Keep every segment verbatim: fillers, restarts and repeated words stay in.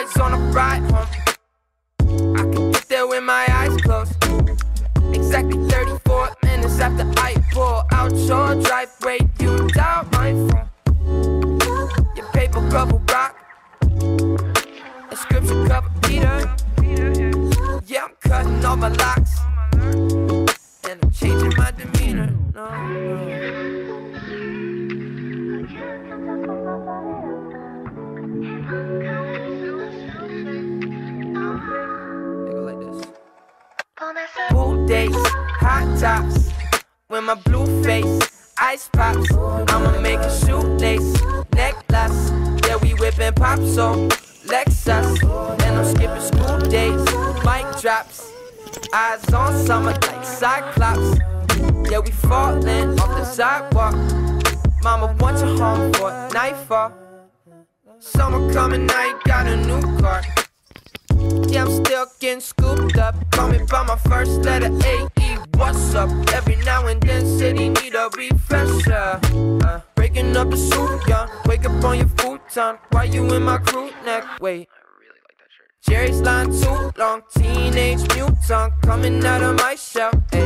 boys on a ride home. I can get there with my eyes closed. Exactly thirty-four minutes after I pull out your driveway, you dial my phone. Your paper cover rock, inscription cover Peter. Yeah, I'm cutting all my locks, and I'm changing my demeanor. No, pool days, hot tops, with my blue face, ice pops. I'ma make a shoelace, necklace. Yeah, we whipping pop, so Lexus. And I'm skipping school days, mic drops. Eyes on summer like Cyclops. Yeah, we falling off the sidewalk. Mama wants you home for nightfall. Summer coming, I ain't got a new car. Yeah, I'm still getting scooped up. Call me by my first letter, A E, what's up? Every now and then, city need a refresher. uh, Breaking up the suit, yeah. Wake up on your futon. Why you in my crew neck? Wait, Jerry's line too long. Teenage mutant coming out of my shell, ayy.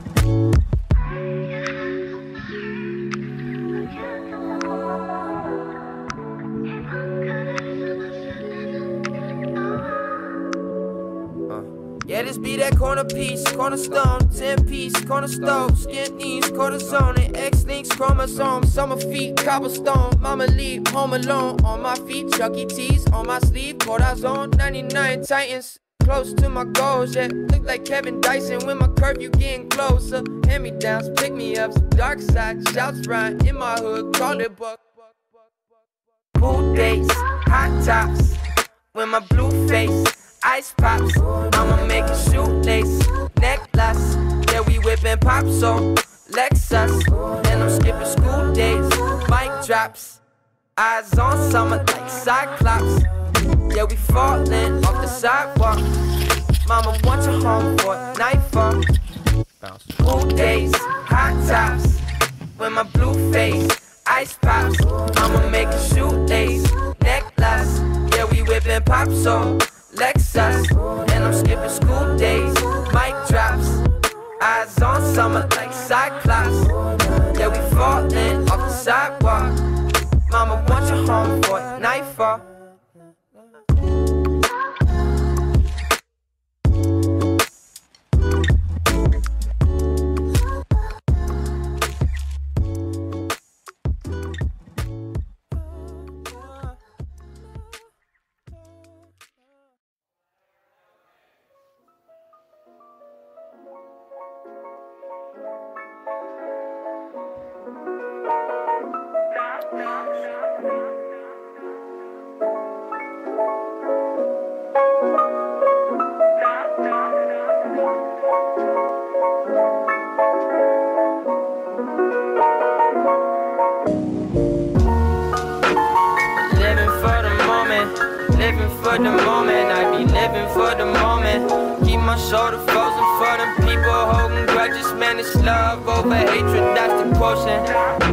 Yeah, this be that corner piece, cornerstone, ten piece, corner stove, skin knees, cortisone, and X-links, chromosomes, summer feet, cobblestone, mama leave, home alone, on my feet, Chuck E. T's, on my sleeve, cortisone, ninety-nine Titans, close to my goals, yeah, look like Kevin Dyson, with my curve you getting closer, hand-me-downs, pick-me-ups, dark side, shouts right, in my hood, call it buck, pool days, hot tops, with my blue face, ice pops. I'ma make a shoelace, necklace. Yeah, we whipping pop, so Lexus. And I'm skipping school days, mic drops. Eyes on summer like Cyclops. Yeah, we falling off the sidewalk. Mama wants you home for nightfall. Cool days, hot tops, with my blue face, ice pops. I'ma make a shoelace, necklace. Yeah, we whipping pop, so Lexus, and I'm skipping school days, mic drops. Eyes on summer like Cyclops. Yeah, we falling off the sidewalk. Mama wants you home for nightfall. For the moment, I be living for the moment. Keep my shoulder frozen for them people holding grudges. Man, it's love over hatred, that's the quotient.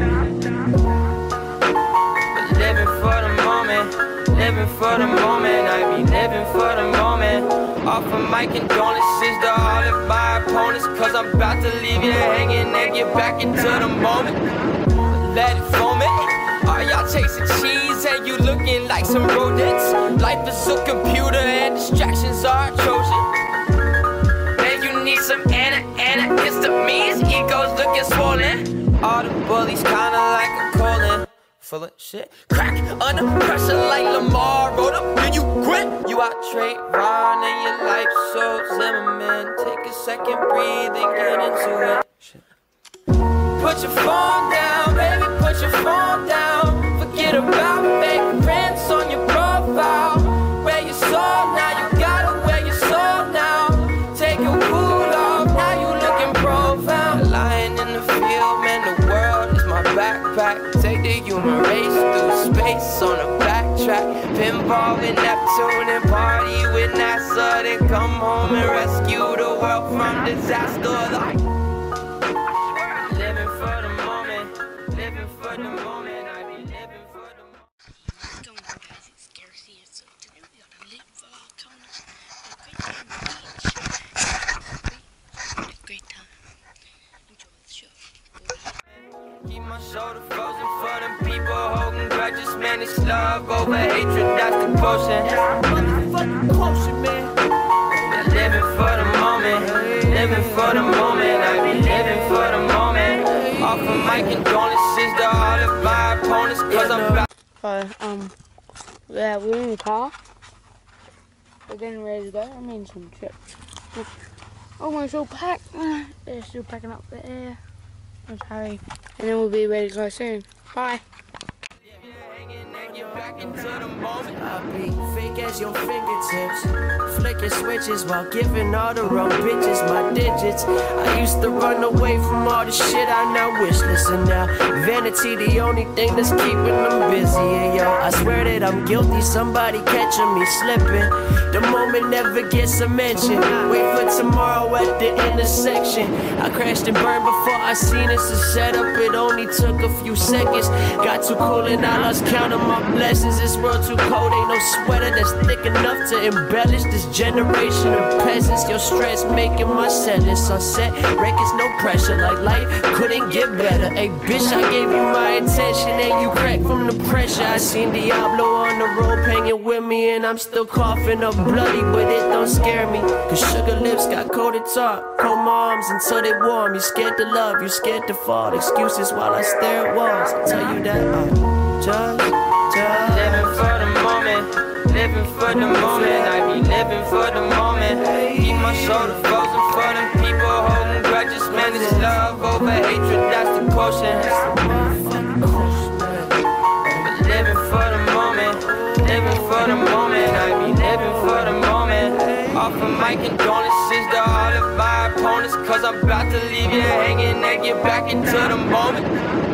But living for the moment, living for the moment, I be living for the moment. Offer my condolences to all of my opponents, cause I'm about to leave you hanging and get back into the moment. Let it foam it. Are y'all chasing cheese and you looking like some rodents? Life is a computer and distractions are Trojan. Man, you need some Anna, Anna, histamines, egos looking swollen. All the bullies kinda like a colon, full of shit. Crack under pressure like Lamar wrote up, then you quit. You out trade Ron and your life so Zimmerman. Take a second, breathe and get into it. Shit. Put your phone down, baby, put your phone down. Forget about fake prints on your profile. Wear your soul now, you gotta wear your soul now. Take your cool off, now you looking profound. Lying in the field, man, the world is my backpack. Take the human race through space on a backtrack. Pinball with Neptune and party with NASA. Then come home and rescue the world from disaster. Like living for the moment, living for the moment, I be living for the moment. What's going on, guys? It's Garcia. So today we got a shoulder frozen for them people holding grudges. Man, it's love over hatred, that's the quotient. Motherfucking quotient, man. Been living for the moment, living for the moment. I be living for the moment. Off of my condolences to all of my opponents, cause I'm back. So, um, yeah, we're in the car. We're getting ready to go. I mean, some chips. Almost all packed. They're still packing up there. Let's hurry. And then we'll be ready to go soon. Bye. I'll be fake as your fingertips, flicking switches while giving all the wrong bitches my digits. I used to run away from all the shit I now wish. Listen now, vanity the only thing that's keeping them busy. And yo, I swear that I'm guilty, somebody catching me slipping. The moment never gets a mention. Wait for tomorrow at the intersection. I crashed and burned before I seen it's a setup. It only took a few seconds. Got too cool and I lost count of my blessings. This world too cold, ain't no sweater that's thick enough to embellish this generation of peasants. Your stress making my sentence sunset. Records no pressure, like life couldn't get better. Hey bitch, I gave you my attention and you cracked from the pressure. I seen Diablo on the road hanging with me and I'm still coughing up bloody, but it don't scare me. Cause sugar lips got coated top, cold my arms until they warm. You scared to love, you scared to fall. Excuses while I stare at walls. I tell you that I'm just living for the moment, living for the moment. I be living for the moment. Keep my shoulder frozen for them people holding grudges. Man, it's love over hatred, that's the quotient. But living for the moment, living for the moment. I be living for the moment. Off of my condolences to all of my opponents, cause I'm about to leave you hanging and get back into the moment.